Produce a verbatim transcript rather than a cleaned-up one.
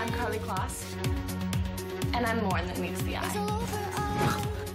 I'm Karlie Kloss, and I'm more than meets the eye.